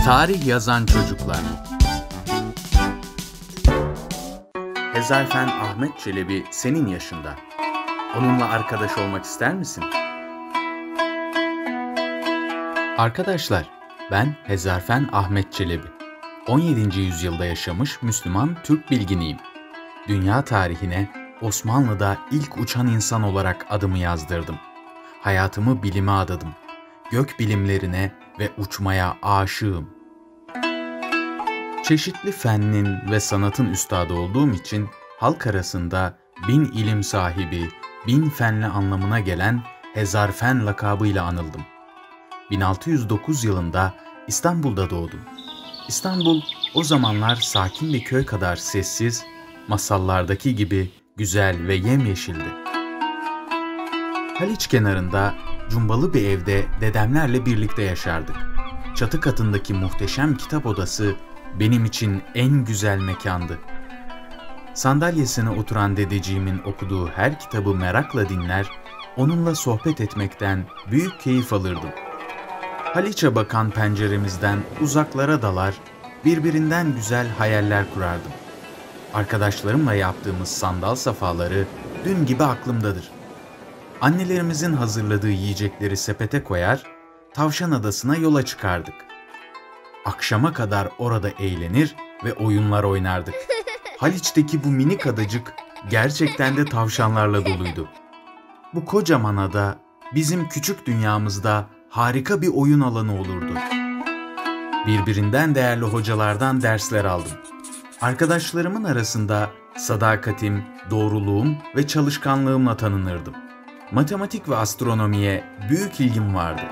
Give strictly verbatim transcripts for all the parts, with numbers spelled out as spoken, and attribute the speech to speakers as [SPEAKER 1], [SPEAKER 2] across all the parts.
[SPEAKER 1] Tarih yazan çocuklar. Hezarfen Ahmet Çelebi senin yaşında. Onunla arkadaş olmak ister misin? Arkadaşlar, ben Hezarfen Ahmet Çelebi. on yedinci yüzyılda yaşamış Müslüman Türk bilginiyim. Dünya tarihine Osmanlı'da ilk uçan insan olarak adımı yazdırdım. Hayatımı bilime adadım. Gök bilimlerine ve uçmaya aşığım. Çeşitli fennin ve sanatın üstadı olduğum için halk arasında bin ilim sahibi, bin fenli anlamına gelen Hezarfen lakabıyla anıldım. bin altı yüz dokuz yılında İstanbul'da doğdum. İstanbul o zamanlar sakin bir köy kadar sessiz, masallardaki gibi güzel ve yemyeşildi. Haliç kenarında cumbalı bir evde dedemlerle birlikte yaşardık. Çatı katındaki muhteşem kitap odası benim için en güzel mekandı. Sandalyesine oturan dedeciğimin okuduğu her kitabı merakla dinler, onunla sohbet etmekten büyük keyif alırdım. Haliç'e bakan penceremizden uzaklara dalar, birbirinden güzel hayaller kurardım. Arkadaşlarımla yaptığımız sandal safaları dün gibi aklımdadır. Annelerimizin hazırladığı yiyecekleri sepete koyar, Tavşan Adası'na yola çıkardık. Akşama kadar orada eğlenir ve oyunlar oynardık. Haliç'teki bu minik adacık gerçekten de tavşanlarla doluydu. Bu kocaman ada bizim küçük dünyamızda harika bir oyun alanı olurdu. Birbirinden değerli hocalardan dersler aldım. Arkadaşlarımın arasında sadakatim, doğruluğum ve çalışkanlığımla tanınırdım. Matematik ve astronomiye büyük ilgim vardı.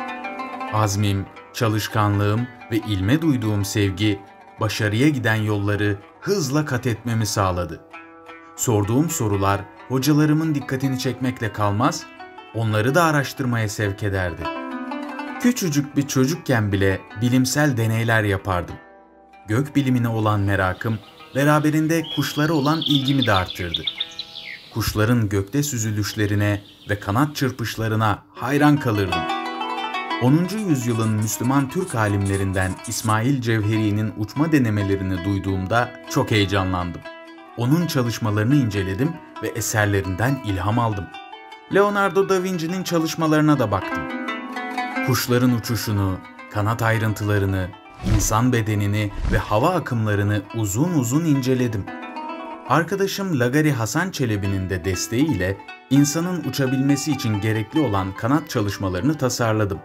[SPEAKER 1] Azmim, çalışkanlığım ve ilme duyduğum sevgi, başarıya giden yolları hızla kat etmemi sağladı. Sorduğum sorular hocalarımın dikkatini çekmekle kalmaz, onları da araştırmaya sevk ederdi. Küçücük bir çocukken bile bilimsel deneyler yapardım. Gök bilimine olan merakım, beraberinde kuşlara olan ilgimi de arttırdı. Kuşların gökte süzülüşlerine ve kanat çırpışlarına hayran kalırdım. onuncu yüzyılın Müslüman Türk alimlerinden İsmail Cevheri'nin uçma denemelerini duyduğumda çok heyecanlandım. Onun çalışmalarını inceledim ve eserlerinden ilham aldım. Leonardo da Vinci'nin çalışmalarına da baktım. Kuşların uçuşunu, kanat ayrıntılarını, insan bedenini ve hava akımlarını uzun uzun inceledim. Arkadaşım Lagari Hasan Çelebi'nin de desteğiyle insanın uçabilmesi için gerekli olan kanat çalışmalarını tasarladım.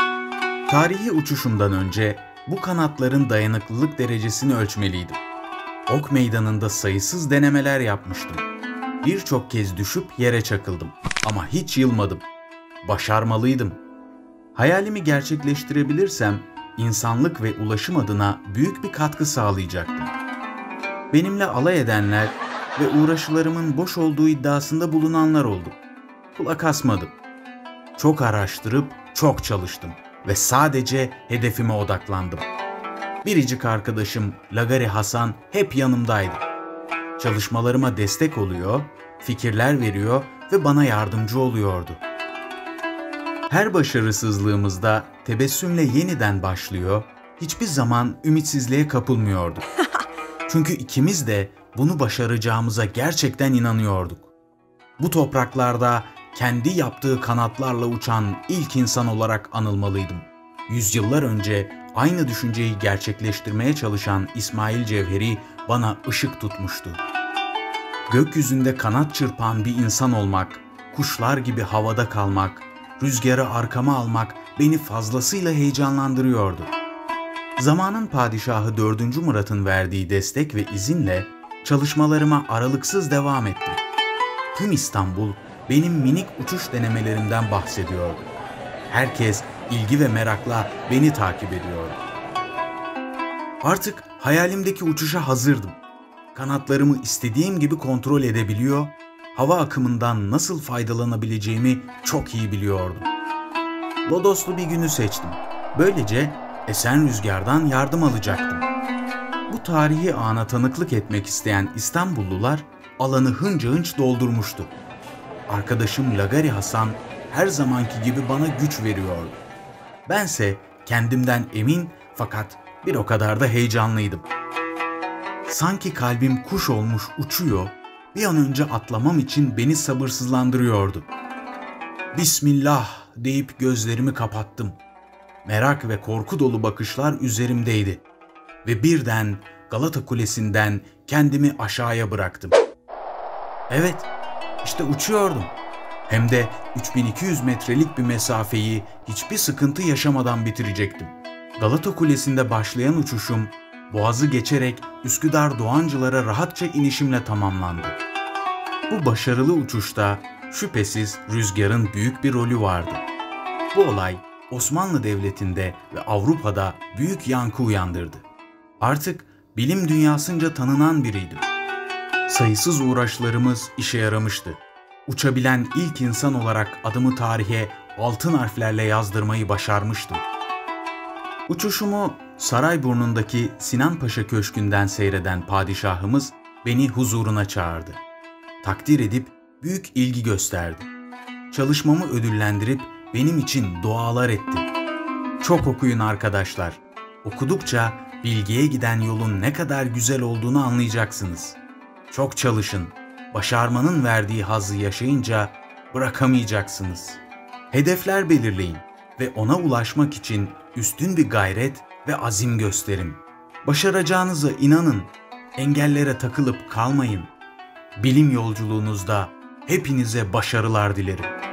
[SPEAKER 1] Tarihi uçuşumdan önce bu kanatların dayanıklılık derecesini ölçmeliydim. Ok meydanında sayısız denemeler yapmıştım. Birçok kez düşüp yere çakıldım ama hiç yılmadım. Başarmalıydım. Hayalimi gerçekleştirebilirsem insanlık ve ulaşım adına büyük bir katkı sağlayacaktım. Benimle alay edenler ve uğraşılarımın boş olduğu iddiasında bulunanlar oldu. Kulak asmadım. Çok araştırıp çok çalıştım ve sadece hedefime odaklandım. Biricik arkadaşım Lagari Hasan hep yanımdaydı. Çalışmalarıma destek oluyor, fikirler veriyor ve bana yardımcı oluyordu. Her başarısızlığımızda tebessümle yeniden başlıyor, hiçbir zaman ümitsizliğe kapılmıyorduk. Çünkü ikimiz de bunu başaracağımıza gerçekten inanıyorduk. Bu topraklarda kendi yaptığı kanatlarla uçan ilk insan olarak anılmalıydım. Yüzyıllar önce aynı düşünceyi gerçekleştirmeye çalışan İsmail Cevheri bana ışık tutmuştu. Gökyüzünde kanat çırpan bir insan olmak, kuşlar gibi havada kalmak, rüzgarı arkama almak beni fazlasıyla heyecanlandırıyordu. Zamanın padişahı dördüncü Murat'ın verdiği destek ve izinle çalışmalarıma aralıksız devam ettim. Tüm İstanbul benim minik uçuş denemelerimden bahsediyordu. Herkes ilgi ve merakla beni takip ediyordu. Artık hayalimdeki uçuşa hazırdım. Kanatlarımı istediğim gibi kontrol edebiliyor, hava akımından nasıl faydalanabileceğimi çok iyi biliyordum. Lodoslu bir günü seçtim. Böylece esen rüzgardan yardım alacaktım. Bu tarihi ana tanıklık etmek isteyen İstanbullular alanı hınca hınç doldurmuştu. Arkadaşım Lagari Hasan her zamanki gibi bana güç veriyordu. Bense kendimden emin Fakat bir o kadar da heyecanlıydım. Sanki kalbim kuş olmuş uçuyor, bir an önce atlamam için beni sabırsızlandırıyordu. Bismillah deyip gözlerimi kapattım. Merak ve korku dolu bakışlar üzerimdeydi. Ve birden Galata Kulesi'nden kendimi aşağıya bıraktım. Evet, işte uçuyordum. Hem de üç bin iki yüz metrelik bir mesafeyi hiçbir sıkıntı yaşamadan bitirecektim. Galata Kulesi'nde başlayan uçuşum, Boğaz'ı geçerek Üsküdar Doğancılar'a rahatça inişimle tamamlandı. Bu başarılı uçuşta şüphesiz rüzgarın büyük bir rolü vardı. Bu olay Osmanlı Devleti'nde ve Avrupa'da büyük yankı uyandırdı. Artık bilim dünyasınca tanınan biriydim. Sayısız uğraşlarımız işe yaramıştı. Uçabilen ilk insan olarak adımı tarihe altın harflerle yazdırmayı başarmıştım. Uçuşumu Sarayburnu'ndaki Sinan Paşa Köşkü'nden seyreden padişahımız beni huzuruna çağırdı. Takdir edip büyük ilgi gösterdi. Çalışmamı ödüllendirip benim için dualar etti. Çok okuyun arkadaşlar. Okudukça bilgiye giden yolun ne kadar güzel olduğunu anlayacaksınız. Çok çalışın. Başarmanın verdiği hazzı yaşayınca bırakamayacaksınız. Hedefler belirleyin ve ona ulaşmak için üstün bir gayret ve azim gösterin. Başaracağınıza inanın. Engellere takılıp kalmayın. Bilim yolculuğunuzda hepinize başarılar dilerim.